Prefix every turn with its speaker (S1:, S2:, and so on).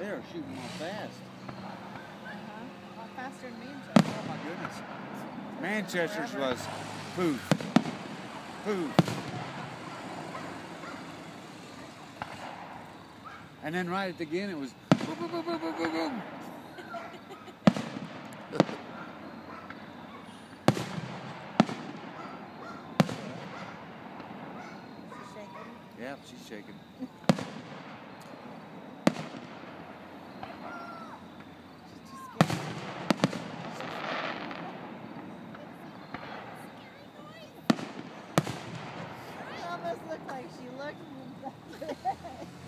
S1: They're shooting more fast.
S2: A lot faster than Manchester.
S1: Oh my goodness. Manchester's was poof. Poof. And then right at the end it was boom, boom, boom, boom, boom, boom, boom.
S2: She's shaking.
S1: Yeah, she's shaking.
S2: She's too scared. It almost looked like she looked